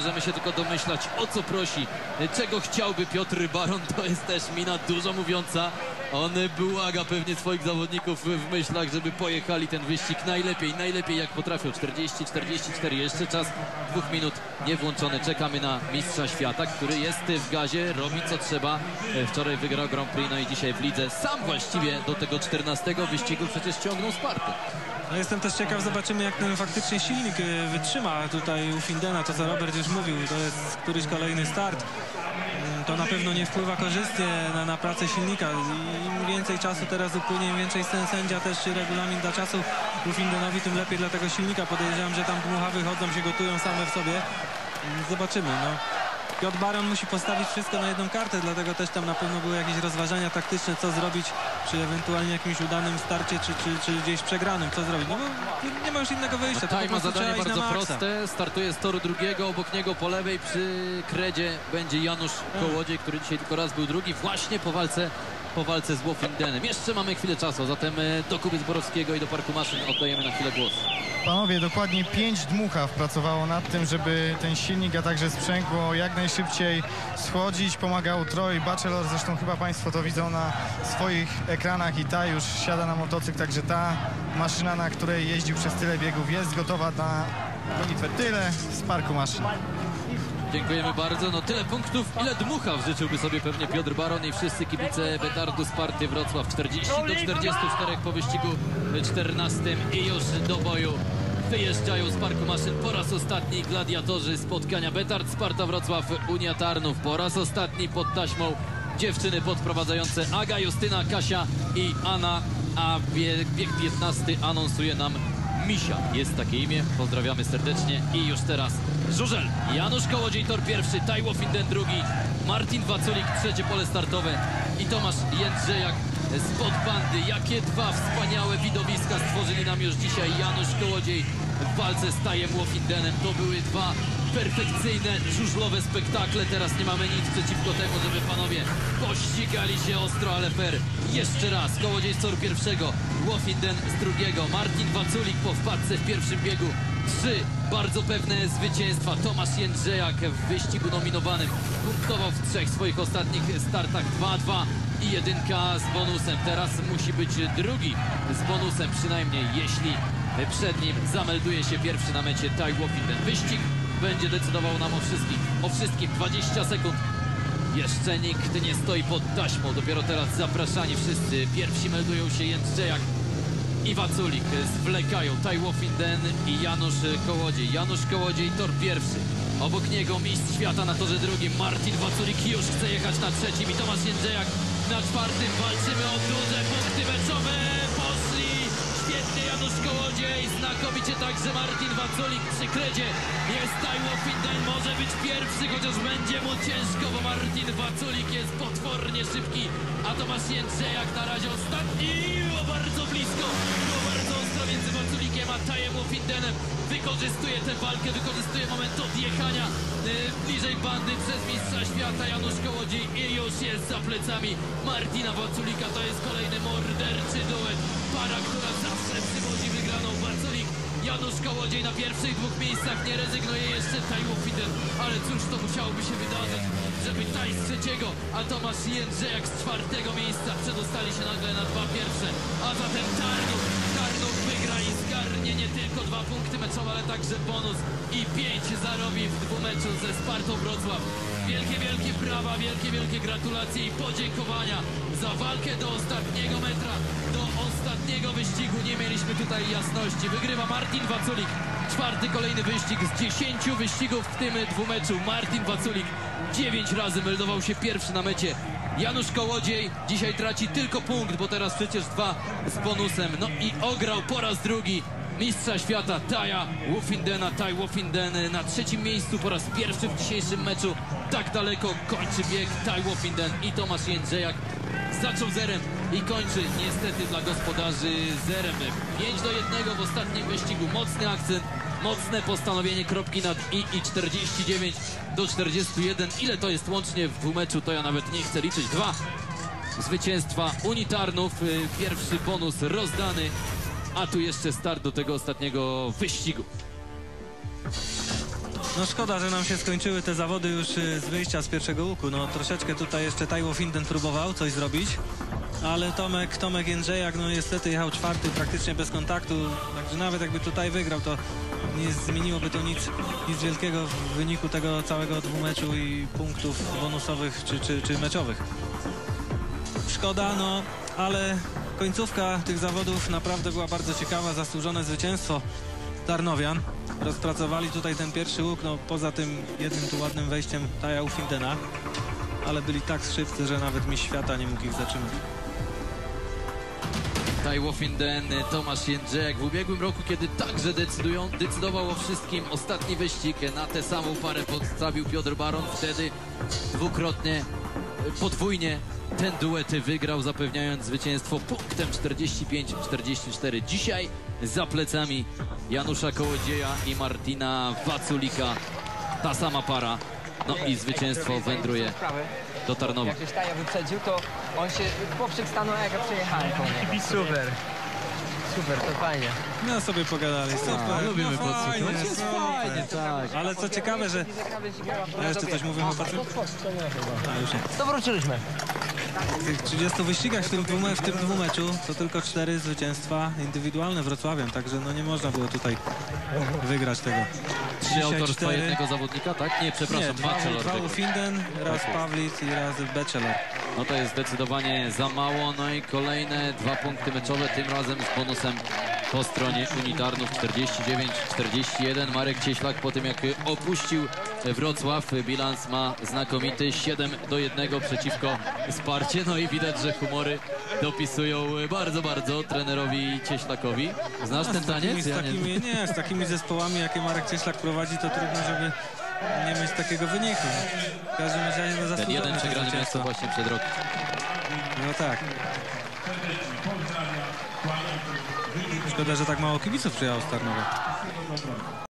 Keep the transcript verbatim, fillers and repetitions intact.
możemy się tylko domyślać, o co prosi, czego chciałby Piotr Baron. To jest też mina dużo mówiąca. On błaga pewnie swoich zawodników w myślach, żeby pojechali ten wyścig najlepiej, najlepiej jak potrafią. czterdzieści czterdzieści cztery, jeszcze czas dwóch minut nie włączony. Czekamy na mistrza świata, który jest w gazie, robi co trzeba. Wczoraj wygrał Grand Prix, no i dzisiaj w lidze. Sam właściwie do tego czternastego wyścigu przecież ciągnął Spartę. No jestem też ciekaw, zobaczymy jak ten faktycznie silnik wytrzyma tutaj u Findena, to co Robert już mówił, to jest któryś kolejny start. To na pewno nie wpływa korzystnie na, na pracę silnika. Im więcej czasu teraz upłynie, im więcej sędzia też regulamin da czasu u Findenowi, tym lepiej dla tego silnika. Podejrzewam, że tam dmuchawy chodzą, się gotują same w sobie. Zobaczymy. No. Piotr Baron musi postawić wszystko na jedną kartę, dlatego też tam na pewno były jakieś rozważania taktyczne, co zrobić przy ewentualnie jakimś udanym starcie, czy, czy, czy gdzieś przegranym, co zrobić. No bo nie ma już innego wyjścia. No, ma zadanie bardzo proste, startuje z toru drugiego, obok niego po lewej przy kredzie będzie Janusz Kołodziej, który dzisiaj tylko raz był drugi, właśnie po walce po walce z Łofindenem. Jeszcze mamy chwilę czasu, zatem do Kuby Zborowskiego i do Parku Maszyn oddajemy na chwilę głos. Panowie, dokładnie pięć dmuchaw pracowało nad tym, żeby ten silnik, a także sprzęgło jak najszybciej schodzić. Pomagał Troy Batchelor, zresztą chyba Państwo to widzą na swoich ekranach i ta już siada na motocykl, także ta maszyna, na której jeździł przez tyle biegów, jest gotowa na gonitwę. Tyle z Parku Maszyn. Dziękujemy bardzo. No tyle punktów, ile dmuchaw życzyłby sobie pewnie Piotr Baron i wszyscy kibice Betardu Sparty Wrocław. czterdzieści do czterdziestu czterech po wyścigu czternastym i już do boju wyjeżdżają z Parku Maszyn po raz ostatni gladiatorzy spotkania Betard Sparta Wrocław, Unia Tarnów. Po raz ostatni pod taśmą dziewczyny podprowadzające Aga, Justyna, Kasia i Anna, a bieg, bieg piętnasty anonsuje nam Misia. Jest takie imię, pozdrawiamy serdecznie. I już teraz żużel. Janusz Kołodziej, tor pierwszy, Tajło Finden drugi, Martin Waculik trzecie pole startowe i Tomasz Jędrzejak spod bandy. Jakie dwa wspaniałe widowiska stworzyli nam już dzisiaj Janusz Kołodziej w walce z Tajem Łofindenem. To były dwa perfekcyjne żużlowe spektakle. Teraz nie mamy nic przeciwko temu, żeby panowie pościgali się ostro, ale fair. Jeszcze raz Kołodziej z toru pierwszego, Łofinden z drugiego, Martin Waculik po wpadce w pierwszym biegu. Trzy bardzo pewne zwycięstwa. Tomasz Jędrzejak w wyścigu nominowanym punktował w trzech swoich ostatnich startach. Dwa dwa i jedynka z bonusem. Teraz musi być drugi z bonusem przynajmniej, jeśli przed nim zamelduje się pierwszy na mecie Taj Łofinden. Wyścig będzie decydował nam o wszystkim. O wszystkim. dwadzieścia sekund. Jeszcze nikt nie stoi pod taśmą. Dopiero teraz zapraszani wszyscy. Pierwsi meldują się Jędrzejak i Waculik. Zwlekają Taj Łofinden i Janusz Kołodziej. Janusz Kołodziej, tor pierwszy. Obok niego mistrz świata na torze drugim. Martin Waculik już chce jechać na trzecim i Tomasz Jędrzejak na czwartym. Walczymy o duże punkty meczowe. Poszli świetnie Janusz Kołodziej. Znakomicie także Martin Waculik przy kredzie. Jest Taj Łofinden. Może być pierwszy, chociaż będzie mu ciężko, bo Martin Waculik jest potwornie szybki. A Tomasz Jędrzejak na razie ostatni. Było bardzo blisko. Było bardzo ostro między Waculikiem a Tajem Łofindenem. Wykorzystuje tę walkę, wykorzystuje moment odjechania yy, bliżej bandy przez mistrza świata Janusz Kołodziej i już jest za plecami Martina Waculika. To jest kolejny morderczy duet. Para, która zawsze przywodzi wygraną. Waculik, Janusz Kołodziej na pierwszych dwóch miejscach, nie rezygnuje jeszcze Taj Łofinden, ale cóż to musiałoby się wydarzyć, żeby Taj z trzeciego, a Tomasz Jędrzejak z czwartego miejsca przedostali się nagle na dwa pierwsze, a zatem Tarnów, Tarnów wygra i zgarnie nie tylko dwa punkty meczowe, ale także bonus i pięć zarobi w dwumeczu ze Spartą Wrocław. Wielkie, wielkie brawa, wielkie, wielkie gratulacje i podziękowania za walkę do ostatniego metra, do ostatniego wyścigu. Nie mieliśmy tutaj jasności. Wygrywa Martin Waculik. Czwarty kolejny wyścig z dziesięciu wyścigów w tym dwumeczu. Martin Waculik dziewięć razy meldował się pierwszy na mecie. Janusz Kołodziej dzisiaj traci tylko punkt, bo teraz przecież dwa z bonusem. No i ograł po raz drugi mistrza świata Taja Łofindena. Taj Łofinden na trzecim miejscu po raz pierwszy w dzisiejszym meczu. Tak daleko kończy bieg Taj Łofinden i Tomasz Jędrzejak. Zaczął zerem i kończy niestety dla gospodarzy zerem. pięć do jednego w ostatnim wyścigu. Mocny akcent, mocne postanowienie kropki nad i i czterdzieści dziewięć do czterdziestu jeden. Ile to jest łącznie w dwumeczu, to ja nawet nie chcę liczyć. Dwa zwycięstwa Unii Tarnów. Pierwszy bonus rozdany, a tu jeszcze start do tego ostatniego wyścigu. No szkoda, że nam się skończyły te zawody już y, z wyjścia z pierwszego łuku. No troszeczkę tutaj jeszcze Taiwo Finden próbował coś zrobić, ale Tomek, Tomek Jędrzejak no niestety jechał czwarty praktycznie bez kontaktu, także nawet jakby tutaj wygrał, to nie zmieniłoby to nic, nic wielkiego w wyniku tego całego dwumeczu i punktów bonusowych czy, czy, czy meczowych. Szkoda, no ale końcówka tych zawodów naprawdę była bardzo ciekawa, zasłużone zwycięstwo Tarnowian. Rozpracowali tutaj ten pierwszy łuk, no poza tym jednym tu ładnym wejściem Taja Ufindena, ale byli tak szybcy, że nawet mistrz świata nie mógł ich zatrzymać. Taiwo Finden, Tomasz Jędrzejak w ubiegłym roku, kiedy także decydują, decydował o wszystkim. Ostatni wyścig na tę samą parę podstawił Piotr Baron. Wtedy dwukrotnie, podwójnie ten duet wygrał, zapewniając zwycięstwo punktem czterdzieści pięć czterdzieści cztery. Dzisiaj za plecami Janusza Kołodzieja i Martina Waculika ta sama para. No i zwycięstwo wędruje do Tarnowa. Jak ktoś Taja wyprzedził, to on się poprzek stanął, jak ja przejechałem po niego. Super. Super, to fajnie. No sobie pogadali, super. A, lubimy no, podsłuchiwać. fajnie, Jest super. fajnie, tak. Ale co ciekawe, że... A jeszcze coś mówię o facet? A, już nie. To wróciliśmy. W tych trzydziestu wyścigach w tym, dwume, w tym dwumeczu to tylko cztery zwycięstwa indywidualne Wrocławiem, także no nie można było tutaj wygrać tego. Trzy Dzisiaj autorstwa cztery. jednego zawodnika, tak? Nie, przepraszam, Nie, dwa, Bachelor. dwa Ufinden, raz Pawlic i raz Bachelor. No to jest zdecydowanie za mało. No i kolejne dwa punkty meczowe, tym razem z bonusem po stronie unitarnów. czterdzieści dziewięć czterdzieści jeden. Marek Cieślak po tym, jak opuścił Wrocław, bilans ma znakomity, siedem do jednego przeciwko Sparcie. No i widać, że humory dopisują bardzo, bardzo trenerowi Cieślakowi. Znasz ten Z takimi, taniec? z Ja nie. takimi, nie, z takimi zespołami, jakie Marek Cieślak prowadzi, to trudno, żeby nie mieć takiego wyniku. W każdym razie no Ten zasłużone jeden to przegrany miasto zwycięstwo. właśnie przed rokiem. No tak. Szkoda, że tak mało kibiców przyjechało z Tarnowa.